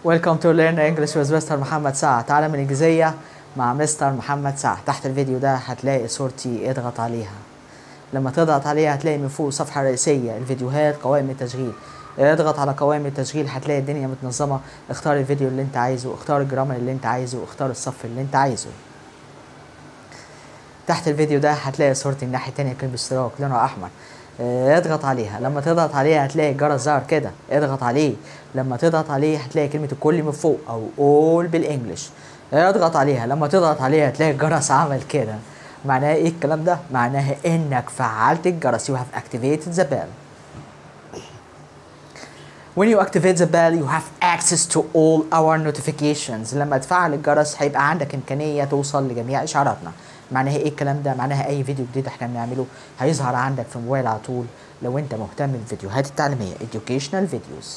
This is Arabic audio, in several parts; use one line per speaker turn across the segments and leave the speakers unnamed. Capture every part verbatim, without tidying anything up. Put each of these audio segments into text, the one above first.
Welcome to Learn English with مستر محمد سعد. تعلم الإنجليزية مع مستر محمد سعد. تحت الفيديو ده هتلاقي صورتي، اضغط عليها. لما تضغط عليها هتلاقي من فوق صفحة رئيسية، الفيديوهات، قوائم التشغيل. اضغط على قوائم التشغيل هتلاقي الدنيا متنظمة. اختار الفيديو اللي انت عايزه، اختار الجرامر اللي انت عايزه، اختار الصف اللي انت عايزه. تحت الفيديو ده هتلاقي صورتي الناحية التانية كلمة اشتراك لونها أحمر. اضغط عليها. لما تضغط عليها هتلاقي الجرس ظهر كده، اضغط عليه. لما تضغط عليه هتلاقي كلمة الكل من فوق أو all بالإنجلش. اضغط عليها. لما تضغط عليها هتلاقي الجرس عمل كده. معناها إيه الكلام ده؟ معناها إنك فعلت الجرس. You have activated the bell. When you activate the bell you have access to all our notifications. لما تفعل الجرس هيبقى عندك إمكانية توصل لجميع إشعاراتنا. معناها ايه الكلام ده؟ معناها اي فيديو جديد احنا بنعمله هيظهر عندك في الموبايل على طول لو انت مهتم بالفيديوهات التعليميه educational videos.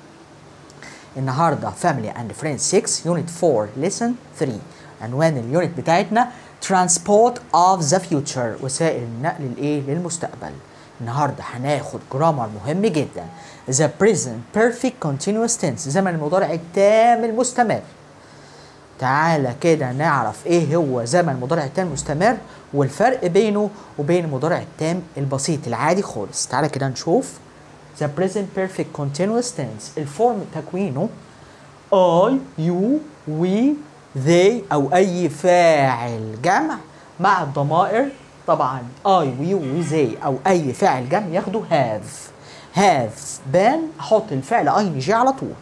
النهارده Family and Friends ستة Unit أربعة Lesson ثلاثة. عنوان اليونت بتاعتنا Transport of the Future، وسائل النقل الايه للمستقبل. النهارده هناخد جرامر مهم جدا، The Present Perfect Continuous Tense، زمن المضارع التام المستمر. تعالى كده نعرف ايه هو زمن المضارع التام المستمر والفرق بينه وبين المضارع التام البسيط العادي خالص. تعالى كده نشوف The present perfect continuous tense. الفورم تكوينه I, you, we, they أو أي فاعل جمع مع الضمائر. طبعا I و you و they أو أي فاعل جمع ياخدوا have. have بان أحط الفعل ing على طول.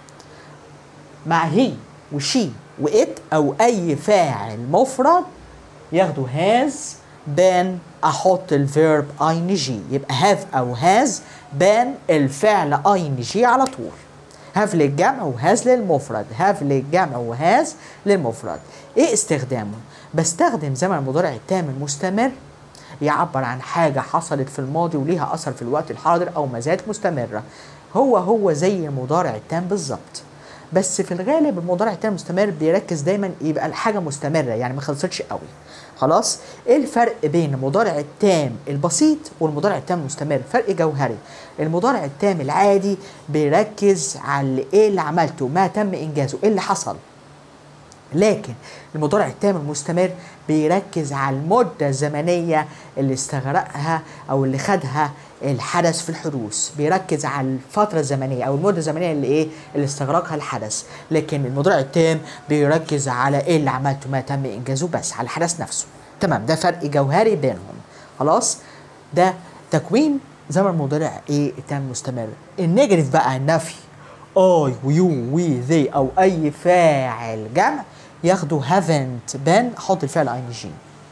مع he وشي وإت أو أي فاعل مفرد ياخدوا has بان أحط الفيرب ing. يبقى have أو has بان الفعل ing على طول. have للجمع وhas للمفرد. have للجمع وhas للمفرد. إيه استخدامه؟ بستخدم زمن المضارع التام المستمر يعبر عن حاجة حصلت في الماضي وليها أثر في الوقت الحاضر أو ما زالت مستمرة. هو هو زي المضارع التام بالظبط، بس في الغالب المضارع التام المستمر بيركز دايما يبقى الحاجه مستمره، يعني ما خلصتش قوي. خلاص، ايه الفرق بين المضارع التام البسيط والمضارع التام المستمر؟ فرق جوهري. المضارع التام العادي بيركز على ايه اللي عملته، ما تم انجازه، ايه اللي حصل. لكن المضارع التام المستمر بيركز على المده الزمنيه اللي استغرقها او اللي خدها الحدث في الحدوث. بيركز على الفترة الزمنية أو المدة الزمنية اللي إيه اللي استغرقها الحدث. لكن المضارع التام بيركز على إيه اللي عملته، ما تم إنجازه، بس على الحدث نفسه. تمام، ده فرق جوهري بينهم. خلاص، ده تكوين زمن المضارع إيه التام المستمر. النيجاتيف بقى النفي I ويو وي ذي أو أي فاعل جمع ياخدوا haven't بان أحط الفعل ing.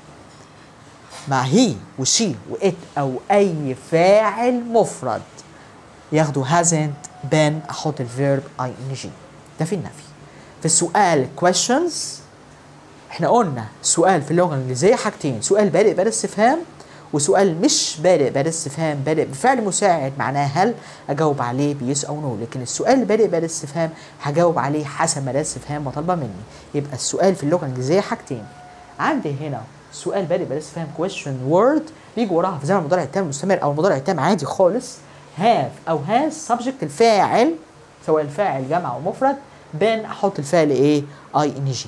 مع هي وشي وإت أو أي فاعل مفرد ياخدوا hasn't بان أحط الفيرب ing. ده في النفي. في السؤال questions احنا قلنا سؤال في اللغة الإنجليزية حاجتين، سؤال بادئ بادئ استفهام وسؤال مش بادئ بادئ استفهام بادئ بفعل مساعد معناه هل، أجاوب عليه بيس أو نو. لكن السؤال اللي بادئ بادئ استفهام هجاوب عليه حسب ما ده استفهام مطالبة مني. يبقى السؤال في اللغة الإنجليزية حاجتين. عندي هنا سؤال بادئ بادئ استفهام question word بيجي وراها في زمن المضارع التام المستمر او المضارع التام عادي خالص have او has subject الفاعل، سواء الفاعل جمع او مفرد، بان احط الفعل ايه ing.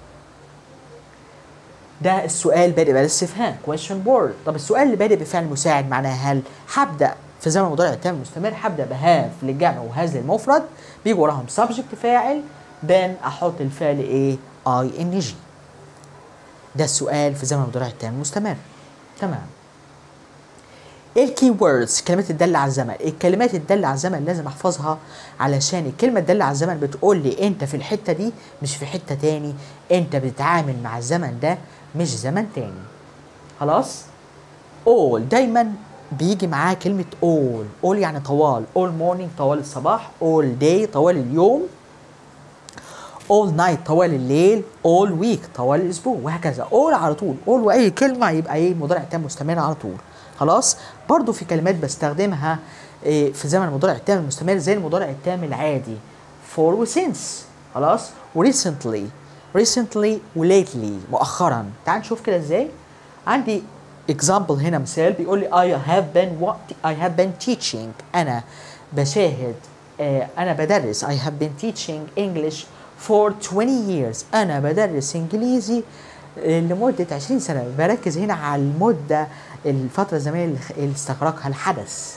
ده السؤال بادئ بادئ استفهام question word. طب السؤال اللي بادئ بفعل مساعد معناه هل، هبدا في زمن المضارع التام المستمر هبدا بهاف للجمع وهاز للمفرد، بيجي وراهم subject فاعل، بان احط الفعل ايه ing. ده السؤال في زمن المضارع التام المستمر. تمام. ايه الكي ووردز؟ كلمات الدالة على الزمن. الكلمات الدالة على الزمن لازم احفظها علشان الكلمة الدالة على الزمن بتقول لي انت في الحتة دي مش في حتة تاني، انت بتتعامل مع الزمن ده مش زمن تاني. خلاص؟ all دايما بيجي معاه كلمة all. all يعني طوال. all morning طوال الصباح. all day طوال اليوم. all night طوال الليل. all week طوال الاسبوع، وهكذا. all على طول. all واي كلمه يبقى ايه مضارع تام مستمر على طول. خلاص. برضو في كلمات بستخدمها إيه في زمن المضارع التام المستمر زي المضارع التام العادي for و since. خلاص. و recently recently و lately مؤخرا. تعال نشوف كده ازاي. عندي example هنا مثال بيقول لي I have been what I have been teaching. انا بشاهد آه انا بدرس I have been teaching English for twenty years. انا بدرس انجليزي لمدة عشرين سنة. بركز هنا على المدة، الفترة الزمنية اللي استغرقها الحدث.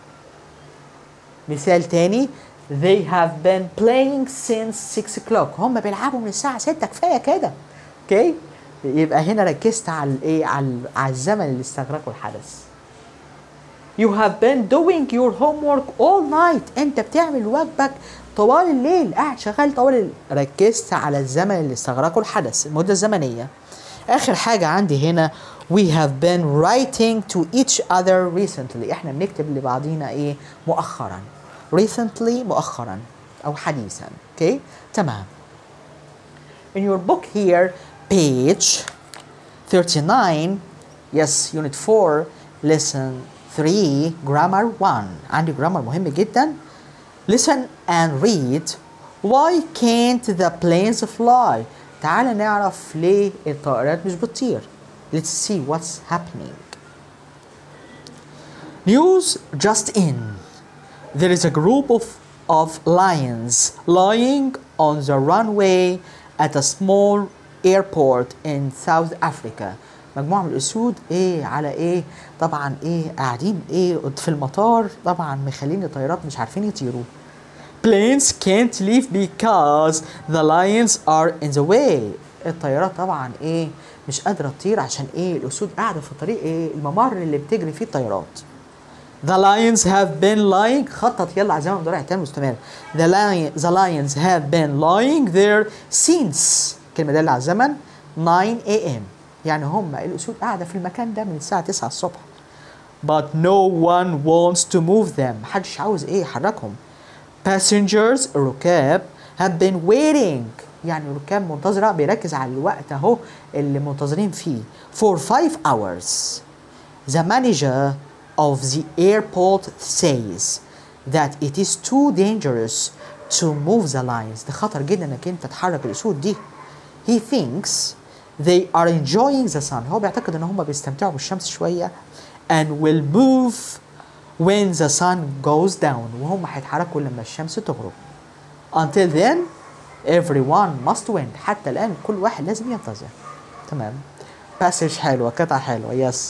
مثال تاني they have been playing since six o'clock. هم بيلعبوا من الساعة ستة. كفاية كده. اوكي؟ يبقى هنا ركزت على الايه، على على الزمن اللي استغرقه الحدث. You have been doing your homework all night. انت بتعمل واجبك طوال الليل، قاعد شغال طوال الليل. ركزت على الزمن اللي استغرقه الحدث، المدة الزمنية. آخر حاجة عندي هنا we have been writing to each other recently. احنا بنكتب لبعضينا ايه مؤخرا. recently مؤخرا أو حديثا. اوكي؟ تمام. In your book here page thirty-nine, yes, unit four, lesson three, grammar one. عندي grammar مهم جدا. Listen and read. Why can't the planes fly? تعال نعرف ليه الطائرات مش بتطير. Let's see what's happening. News just in. There is a group of, of lions lying on the runway at a small airport in South Africa. مجموعة من الأسود إيه على إيه؟ طبعًا إيه قاعدين إيه في المطار، طبعًا مخلين الطيارات مش عارفين يطيروا. Planes can't leave because the lions are in the way. الطيارات طبعًا إيه مش قادرة تطير عشان إيه الأسود قاعدة في الطريق إيه الممر اللي بتجري فيه الطيارات. The lions have been lying. خطط يلا على زمن مضارع تام مستمر. The lion the lions have been lying there since. الكلمة دالة على الزمن nine a m يعني هم الأسود قاعدة في المكان ده من الساعة تسعة الصبح. But no one wants to move them. محدش عاوز إيه يحركهم. Passengers الركاب have been waiting. يعني الركاب منتظرة، بيركز على الوقت أهو اللي منتظرين فيه for five hours. The manager of the airport says that it is too dangerous to move the lions. ده خطر جدا انك انت تحرك الاسود دي. He thinks they are enjoying the sun. هو بيعتقد ان هم بيستمتعوا بالشمس شوية and will move when the sun goes down. وهم هيتحركوا لما الشمس تغرب. Until then everyone must win. حتى الآن كل واحد لازم ينتظر. تمام. passage حلوة، قطعة حلوة. yes.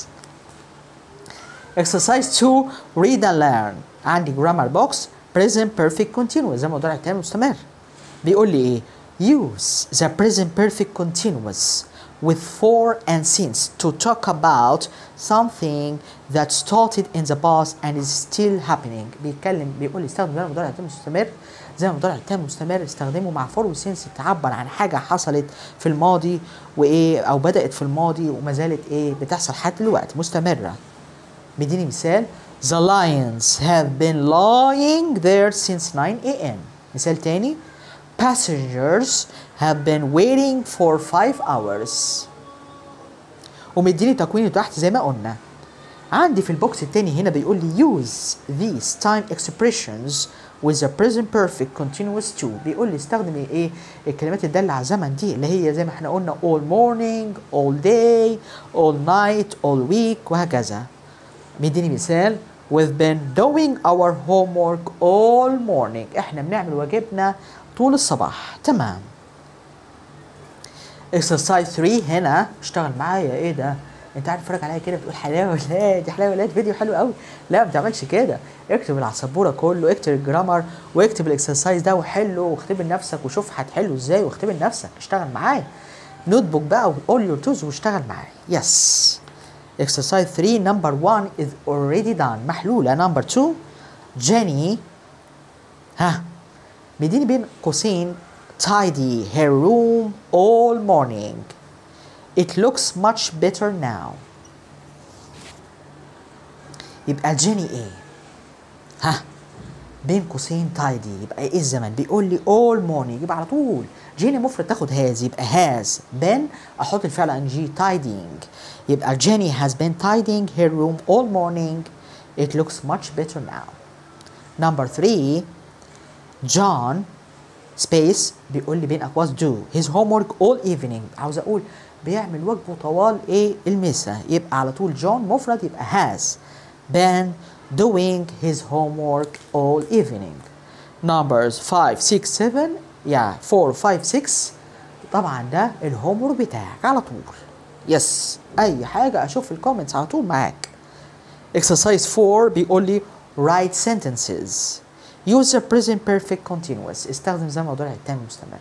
Exercise two, read and learn. عندي grammar box present perfect continuous زي ما مضارع تام مستمر. بيقول لي ايه؟ Use the present perfect continuous with for and since to talk about something that started in the past and is still happening. بيتكلم بيقول لي استخدم زي ما مضارع تام مستمر زي ما مضارع تام مستمر استخدمه مع for و since تعبر عن حاجة حصلت في الماضي وايه او بدأت في الماضي وما زالت ايه بتحصل حتى دلوقتي مستمرة. بديني مثال The lions have been lying there since nine a m مثال تاني Passengers have been waiting for five hours. ومديني تكوين تحت زي ما قلنا. عندي في البوكس التاني هنا بيقول لي use these time expressions with the present perfect continuous too. بيقول لي استخدم ايه الكلمات الدالة على الزمن دي اللي هي زي ما احنا قلنا all morning, all day, all night, all week وهكذا. مديني مثال We've been doing our homework all morning. احنا بنعمل واجبنا طول الصباح. تمام. Exercise three هنا اشتغل معايا. ايه ده؟ انت عارف تتفرج عليا كده بتقول حلاوه لا دي حلاوه لا فيديو حلو قوي. لا ما تعملش كده. اكتب على السبوره كله، اكتب الجرامر واكتب الاكسرسايز ده وحله واختبر نفسك وشوف هتحله ازاي واختبر نفسك. اشتغل معايا. نوت بوك بقى وقول يور توز واشتغل معايا. يس. Exercise three number one is already done. محلولة. number two Jenny ها مديني بين قوسين tidy her room all morning. It looks much better now. يبقى جيني ايه؟ ها بين قوسين tidy يبقى ايه الزمن؟ بيقول لي all morning يبقى على طول جيني مفرد تاخد has يبقى has been احط الفعل ان جي tidying يبقى Jenny has been tidying her room all morning. It looks much better now. Number three John space بيقول لي بين أقواس do his homework all evening. عاوز أقول بيعمل واجبه طوال إيه المساء يبقى على طول John مفرد يبقى has been doing his homework all evening. numbers five six seven yeah four five six طبعا ده الهوم ورك بتاعك على طول. يس اي حاجه اشوف في الكومنتس على طول معاك. exercise four بيقول لي write sentences use the present perfect continuous استخدم زمن المضارع التام المستمر.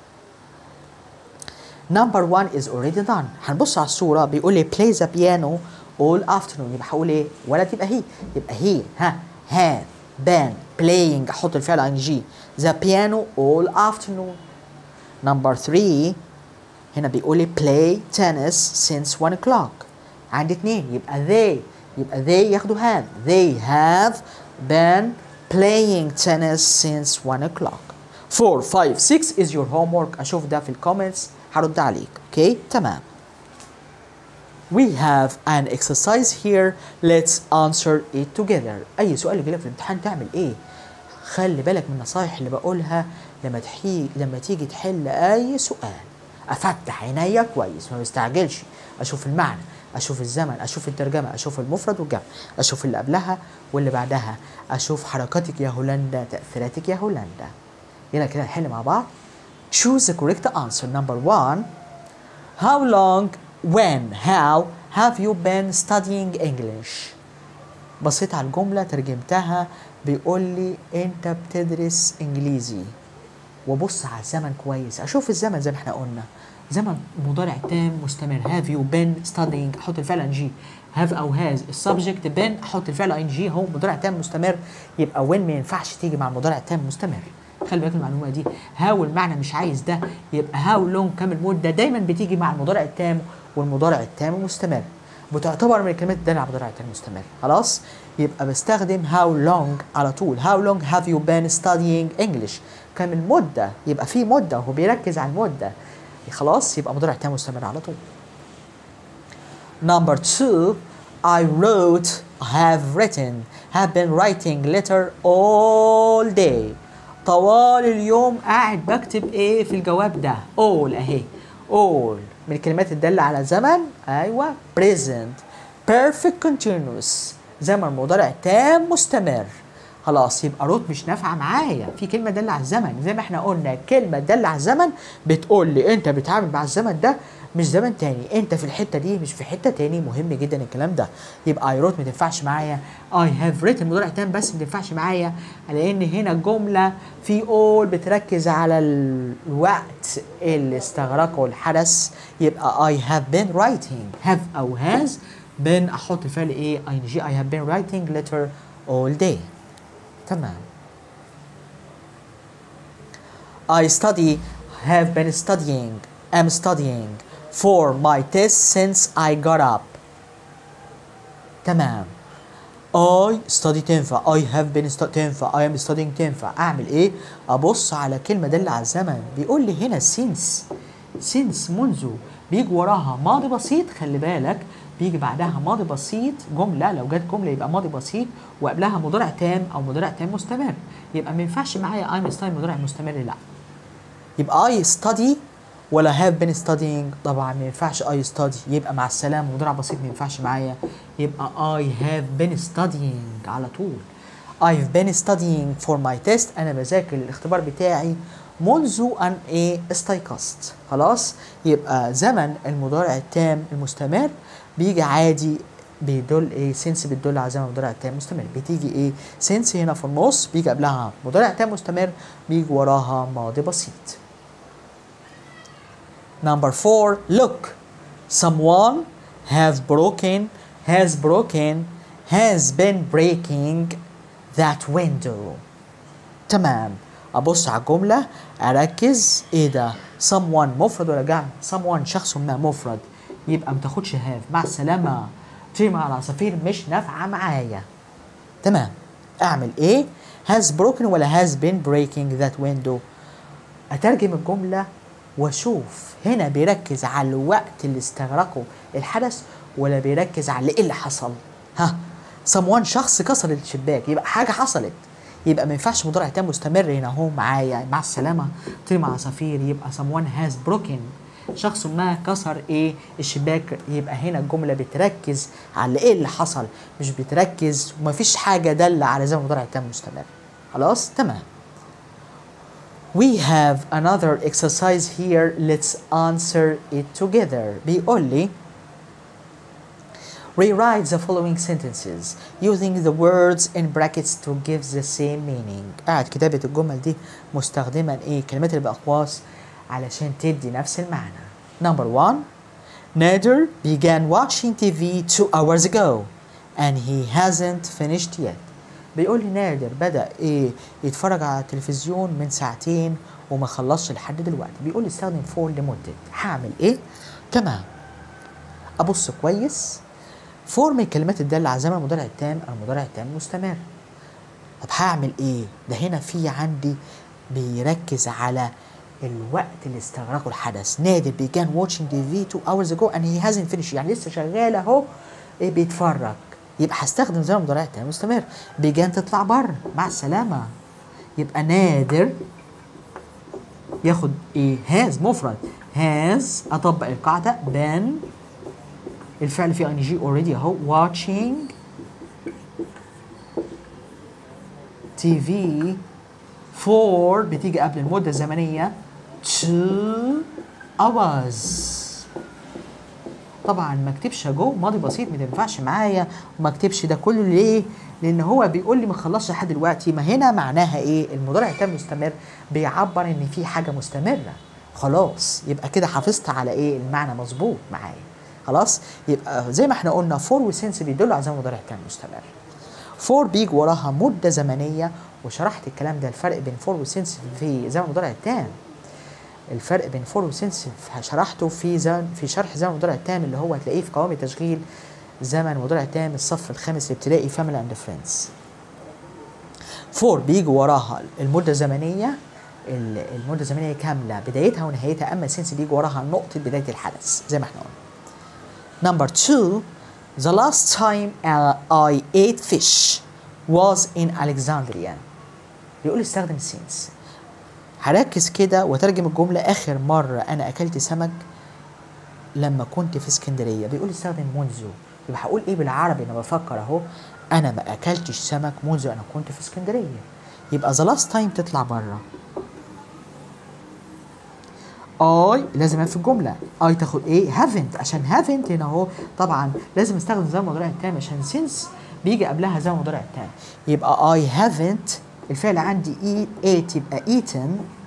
number one is already done. هنبص على الصوره بيقول لي play the piano all afternoon يبقى هقول ايه؟ ولا تبقى هي يبقى هي ها have been playing احط الفعل ing the piano all afternoon. number three هنا بيقول لي play tennis since one o'clock. عندي اتنين يبقى they يبقى they ياخدوا have they have been playing tennis since one o'clock. four five six is your homework. اشوف ده في الكومنتس هرد عليك. اوكي تمام. We have an exercise here. Let's answer it together. أي سؤال يجي لك في الامتحان تعمل إيه؟ خلي بالك من النصايح اللي بقولها لما تحي لما تيجي تحل أي سؤال. أفتح عينيا كويس ما بستعجلش. أشوف المعنى، أشوف الزمن، أشوف الترجمة، أشوف المفرد والجمع، أشوف اللي قبلها واللي بعدها، أشوف حركاتك يا هولندا، تأثيراتك يا هولندا. يلا كده نحل مع بعض. Choose the correct answer. Number one. How long when how have you been studying English؟ بصيت على الجملة ترجمتها بيقول لي أنت بتدرس إنجليزي وبص على الزمن كويس. أشوف الزمن زي ما احنا قلنا زمن مضارع تام مستمر. have you been studying أحط الفعل ing have أو has السبجكت been أحط الفعل ing هو مضارع تام مستمر. يبقى when ما ينفعش تيجي مع المضارع التام مستمر. خلي بالك المعلومه دي. هاو المعنى مش عايز ده يبقى هاو لونج كام المده دايما بتيجي مع المضارع التام والمضارع التام المستمر بتعتبر من الكلمات الداله على المضارع التام المستمر. خلاص يبقى بستخدم هاو لونج على طول. هاو لونج هاف يو بين ستادينج انجلش كام المده يبقى في مده وهو بيركز على المده. خلاص يبقى مضارع تام مستمر على طول. Number two I wrote have written have been writing letter all day. طوال اليوم قاعد بكتب ايه في الجواب ده؟ all اهي all من الكلمات الدالة على زمن. ايوه present perfect continuous زمن مضارع تام مستمر. خلاص يبقى روت مش نافعه معايا في كلمه دالة على الزمن. زي ما احنا قلنا كلمه دالة على الزمن بتقول لي انت بتتعامل مع الزمن ده مش زمن تاني، انت في الحته دي مش في حته تاني. مهم جدا الكلام ده. يبقى اي روت ما تنفعش معايا. اي هاف ريتن مضارع تام بس ما تنفعش معايا لان هنا الجمله في اول بتركز على الوقت اللي استغرقه الحدث. يبقى اي هاف بين رايتنج هاف او هاز بين احط الفعل ايه اي ان جي. اي هاف بين رايتنج ليتر all day. تمام. I study have been studying am studying for my test since I got up. تمام. I study تنفع I have been studying تنفع I am studying تنفع. أعمل إيه؟ أبص على كلمة دالة على الزمن. بيقول لي هنا since since منذ بيجي وراها ماضي بسيط. خلي بالك بيجي بعدها ماضي بسيط جملة. لو جت جملة يبقى ماضي بسيط وقبلها مضارع تام أو مضارع تام مستمر. يبقى ما ينفعش معايا I'm studying مضارع مستمر لا. يبقى I study ولا have been studying. طبعا ما ينفعش I study يبقى مع السلامة مضارع بسيط ما ينفعش معايا. يبقى I have been studying على طول. I've been studying for my test. أنا بذاكر الاختبار بتاعي منذ أن إيه استيقظت. خلاص يبقى زمن المضارع التام المستمر بيجي عادي بيدل ايه since بتدل على زمن المضارع التام مستمر. بتيجي ايه since هنا في النص بيجي قبلها مضارع تام مستمر بيجي وراها ماضي بسيط. Number four look someone have broken has broken has been breaking that window. تمام. ابص على الجمله اركز ايه ده someone مفرد ولا جمع؟ someone شخص ما مفرد يبقى ما تاخدش have. مع السلامه طير مع العصافير مش نافعه معايا. تمام. اعمل ايه؟ has broken ولا has been breaking that window. اترجم الجمله واشوف هنا بيركز على الوقت اللي استغرقه الحدث ولا بيركز على ايه اللي حصل. ها someone شخص كسر الشباك يبقى حاجه حصلت. يبقى ما ينفعش مضارع تام مستمر هنا اهو معايا. مع السلامه طير مع العصافير يبقى someone has broken شخص ما كسر ايه الشباك. يبقى هنا الجمله بتركز على ايه اللي حصل مش بتركز ومفيش حاجه داله على زمن مضارع تام مستمر. خلاص تمام. We have another exercise here. Let's answer it together. بيقول لي rewrite the following sentences using the words in brackets to give the same meaning. قاعد كتابة الجمل دي مستخدما ايه كلمات الأقواس علشان تدي نفس المعنى. Number one, Nader began watching T V two hours ago and he hasn't finished yet. بيقول لي نادر بدأ ايه يتفرج على التلفزيون من ساعتين وما خلصش لحد دلوقتي. بيقول لي استخدم فور لمدة. هعمل ايه؟ تمام. ابص كويس. فور من الكلمات الدالة على زمن المضارع التام او المضارع التام المستمر. طب هعمل ايه؟ ده هنا في عندي بيركز على الوقت اللي استغرقه الحدث. نادر began watching T V two hours ago and he hasn't finished. يعني لسه شغال اهو ايه بيتفرج. يبقى هستخدم زمن المضارع التام المستمر. began تطلع بره مع السلامة. يبقى نادر ياخد ايه؟ has مفرد. has اطبق القاعدة been الفعل فيه ing already اهو watching تي في for بتيجي قبل المدة الزمنية two hours. طبعا ما اكتبش جو ماضي بسيط ما تنفعش معايا وما اكتبش ده كله ليه؟ لان هو بيقول لي ما خلصش لحد دلوقتي. ما هنا معناها ايه؟ المضارع التام مستمر بيعبر ان في حاجه مستمره. خلاص يبقى كده حافظت على ايه؟ المعنى مظبوط معايا. خلاص يبقى زي ما احنا قلنا فور وسنس بيدلوا على زمن المضارع التام مستمر. فور بيجي وراها مده زمنيه وشرحت الكلام ده الفرق بين فور وسنس في زمن المضارع التام. الفرق بين فور وسنس شرحته في زمن في شرح زمن المضارع التام اللي هو هتلاقيه في قوائم التشغيل زمن المضارع التام الصف الخامس الابتدائي فاميلي اند فريندز. فور بيجي وراها المده الزمنيه المده الزمنيه كامله بدايتها ونهايتها. اما سنس بيجي وراها نقطه بدايه الحدث زي ما احنا قلنا. نمبر two, the last time I ate fish was in Alexandria. بيقول استخدم since. هركز كده وترجم الجملة. آخر مرة أنا أكلت سمك لما كنت في اسكندرية. بيقول استخدم منذ. يبقى هقول إيه بالعربي؟ أنا بفكر أهو. أنا ما أكلتش سمك منذ أنا كنت في اسكندرية. يبقى the last time تطلع بره. I لازم في الجملة. I تاخد إيه؟ haven't. عشان haven't هنا أهو طبعا لازم استخدم زمن المضارع التام عشان since بيجي قبلها زمن المضارع التام. يبقى I haven't الفعل عندي eat ate يبقى eaten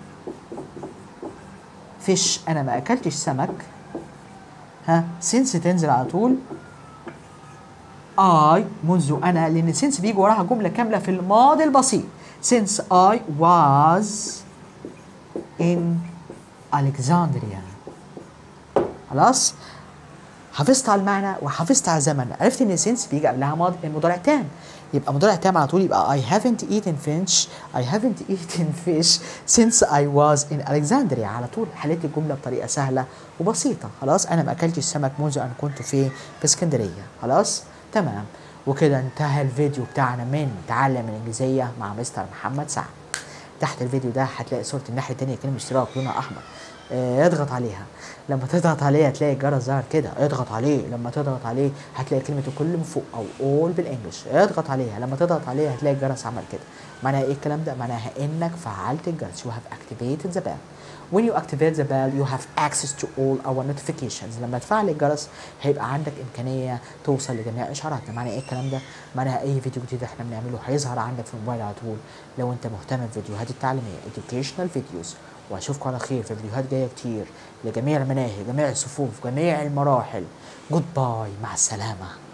fish. انا ما اكلتش سمك. ها since تنزل على طول. I منذ انا لان since بيجي وراها جمله كامله في الماضي البسيط. since I was in Alexandria. خلاص حافظت على المعنى وحافظت على الزمن. عرفت ان since بيجي قبلها ماضي المضارع تام. يبقى مضارع تام على طول يبقى I haven't eaten fish I haven't eaten fish since I was in Alexandria. على طول حليت الجملة بطريقة سهلة وبسيطة. خلاص أنا ما أكلتش السمك منذ أن كنت في في اسكندرية. خلاص تمام. وكده انتهى الفيديو بتاعنا من تعلم الإنجليزية مع مستر محمد سعد. تحت الفيديو ده هتلاقي صورة الناحية التانية كلمة اشتراك لونها أحمر. اه اضغط عليها. لما تضغط عليه هتلاقي الجرس ظهر كده. اضغط عليه. لما تضغط عليه هتلاقي كلمة الكل من فوق أو all بالإنجلش. اضغط عليها. لما تضغط عليه هتلاقي الجرس عمل كده. معناها إيه الكلام ده؟ معناها إنك فعلت الجرس. You have activated the bell. When you activate the bell you have access to all our notifications. لما تفعل الجرس هيبقى عندك إمكانية توصل لجميع إشعاراتنا. معناها إيه الكلام ده؟ معناها أي فيديو جديد إحنا بنعمله هيظهر عندك في الموبايل على طول. لو أنت مهتم بفيديوهات التعليمية educational videos. واشوفكم على خير في فيديوهات جايه كتير لجميع المناهج جميع الصفوف جميع المراحل. جود باي مع السلامه.